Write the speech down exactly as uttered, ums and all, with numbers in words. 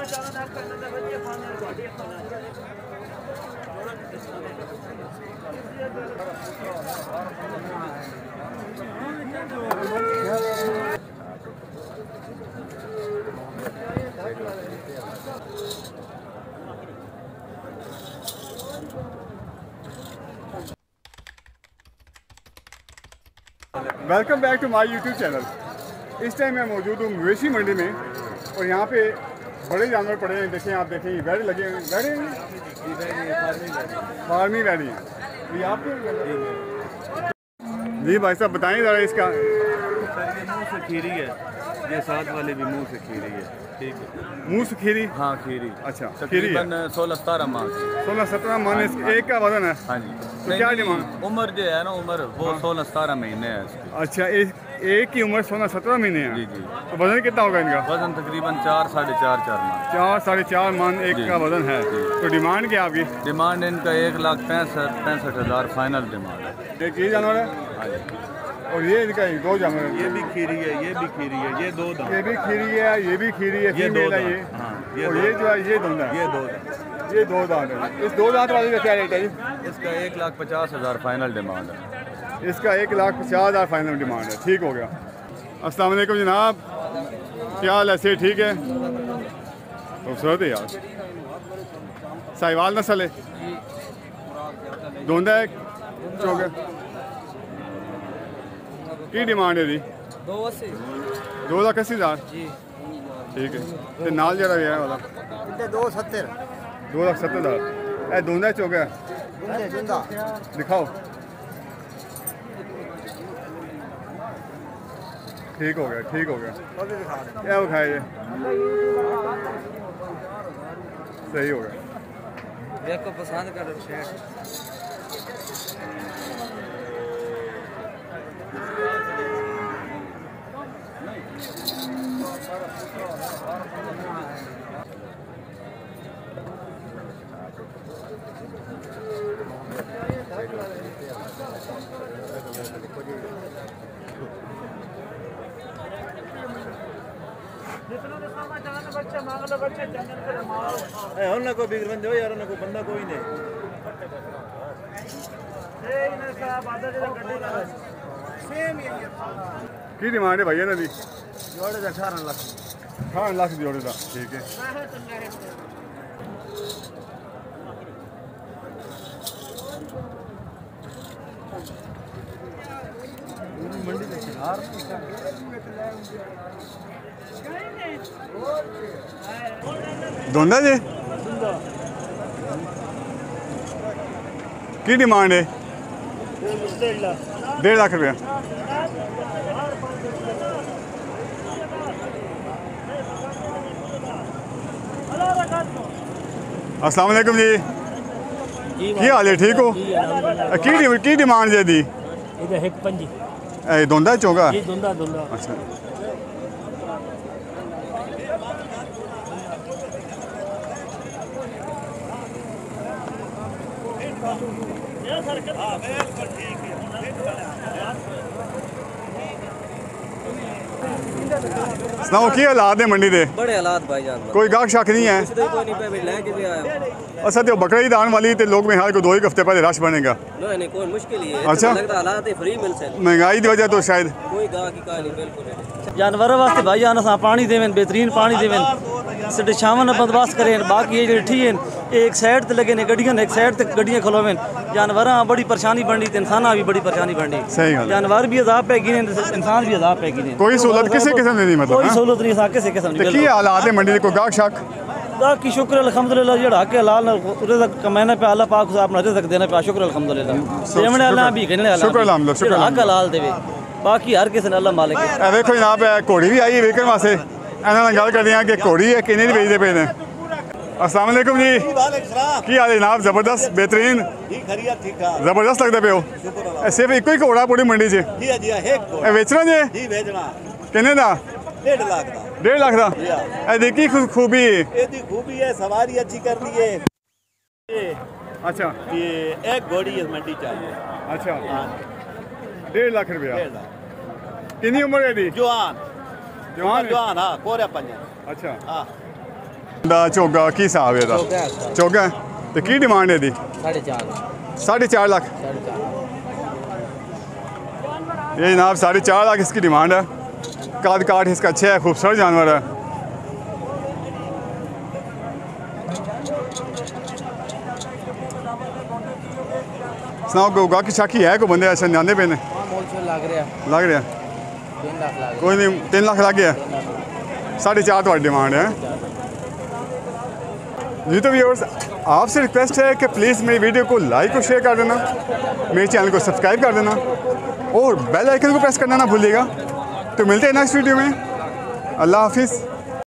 Welcome back to my YouTube channel. इस time मैं मौजूद हूँ मवेशी मंडी में और यहाँ पे बड़े जानवर पड़े हैं। देखें, आप देखें, ये बैड लगे हैं। बैड फार्मी बैड हैं ये आपके। जी भाई साहब बताएं ज़रा इसका। मुँह से खीरी है, ये साथ वाले भी मुँह से खीरी है। ठीक है, मुँह से खीरी। हाँ खीरी। अच्छा, तकरीबन सोलह सतारह माह सोलह सत्रह माह एक का वजन है। हाँ जी। तो क्या डिमांड? उम्र जो है ना, उम्र वो सोलह सतारह महीने है इसकी। अच्छा, एक एक की उम्र सोलह सत्रह महीने है। जी जी। तो वजन कितना होगा इनका? वजन तकरीबन चार साढ़े चार चार मान चार साढ़े चार मान एक का वजन है। तो डिमांड क्या आपकी? डिमांड इनका एक लाख पैंसठ पैंसठ हज़ार फाइनल डिमांड है। एक ये जानवर है। हाँ जी। और ये इनका दो जानवर है। ये भी खीरी है, ये भी खीरी है, ये दो दांत। ये भी खीरी है, ये भी खीरी है, ये दो फीमेल है ये। हाँ, और ये जो है ये दोनों है। ये दो दांत। ये दो दांत है। इस दो दांत वाले का क्या रेट है जी? इसका एक लाख पचास हज़ार फाइनल डिमांड है। इसका एक लाख पचास हज़ार फाइनल डिमांड है। ठीक हो गया। अस्सलाम वालेकुम जनाब, क्या हाल है? से ठीक है, खूबसूरत है यार। साहिवाल नस्ल है, धुंध है, चौके की डिमांड है जी? दो अस्सी दो लाख अस्सी हज़ार। ठीक है। तो नाल जरा गया है वाला दो सत्तर दो लाख सत्तर हज़ार। ए धुंध है, चौका है, दिखाओ। ठीक हो गया, ठीक हो गया। क्या वो खाए ये? सही हो गया। देखो पसंद करो शेर। को बिगड़ दो यार, को बंदा कोई नहीं। की डिमांड है भैया ना जी? जोड़े का अठारह लाख अठारह लाख जोड़े का। ठीक है। मंडी में शिकार धुंधा जी की डिमांड है? डेढ़ लाख रुपया। अस्सलाम वालेकुम जी, की हाल है? ठीक हो? की की डिमांड है दी? धुंधा चौका? अच्छा। सुनाओ की हालात है मंडी दे? बड़े हालात भाई जान। कोई गाहक शाक नहीं है? कोई नहीं पे लेके भी आया। अच्छा, तो बकरा ईद आने वाली तो लोग में हाल को दो एक हफ्ते पहले रश बनेगा। नहीं नहीं, कोई मुश्किल ही है। अच्छा, लगता हालात है फ्री मिल सकते। महंगाई की वजह तो शायद कोई गाहक की कहानी बिल्कुल नहीं। जानवरों वास्ते भाई जान असां पानी देवें, बेहतरीन पानी देवें, सिर्फ शाम न बंदोबस्त करें। बाकी ये ठीक है, एक साइड ते लगे ने गड्डियां, एक साइड ते गड्डियां खलोवें। जानवर बड़ी परेशानी बन रही, इंसान भी बड़ी परेशानी बन रही। सही गल। जानवर भी अजाब पे गिने, इंसान भी अजाब पे गिने। कोई सहूलत किसी किस्म नहीं, मतलब कोई सहूलत नहीं सा किसी किस्म नहीं। की हालात है मंडी को गाहक शाक? बाकी शुक्र अल्हम्दुलिल्लाह, जेड़ा के हलाल रिज़्क कमाने पे अल्लाह पाक से अपना रिज़्क देने पे शुक्र अल्हम्दुलिल्लाह। देवने अल्लाह भी कहने अल्लाह शुक्र अल्हम्दुलिल्लाह, शुक्र हक हलाल देवे। बाकी हर किसी ने अल्लाह मालिक है। ए देखो जनाब, घोड़ी भी आई है वेखण वास्ते। इन्हां नाल गल करदे हां कि घोड़ी है किन्ने दी बेचदे पे ने। अस्सलाम वालेकुम जी, की हाल है जनाब? जबरदस्त, बेहतरीन, जबरदस्त लगता पे हो। सिर्फ इको ही घोड़ा पूरी मंडी च बेचना जे? किन्ने दा? डेढ़ लाख का। देखी खूबी खूबी है, सवारी अच्छी कर ली है। अच्छा, ये एक घोड़ी है मंडी चाहिए। अच्छा, डेढ़ लाख रुपया। कितनी उम्र है दी? जवान जवान जवान हाँ, कोरे पंजा। अच्छा, हाँ। ਦਾ ਝੋਗਾ ਕੀ ਹਿਸਾਬ ਹੈ ਇਹਦਾ? ਝੋਗਾ ਹੈ ਤੇ ਕੀ ਡਿਮਾਂਡ ਹੈ ਇਹਦੀ? साढ़े चार साढ़े चार लाख साढ़े चार ये जनाब साढ़े चार लाख इसकी डिमांड है। काद काट इसका अच्छा है, खूबसूरत जानवर है। सुनाओ को गाकी शाकी है को बंदे ऐसे जाने पे ने लग रहा लग रहा तीन लाख लग कोई नहीं तीन लाख लग गया साढ़े चार तो डिमांड है जी। तो व्यूअर्स आपसे रिक्वेस्ट है कि प्लीज़ मेरी वीडियो को लाइक और शेयर कर देना, मेरे चैनल को सब्सक्राइब कर देना और बेल आइकन को प्रेस करना ना भूलिएगा। तो मिलते हैं नेक्स्ट वीडियो में। अल्लाह हाफिज़।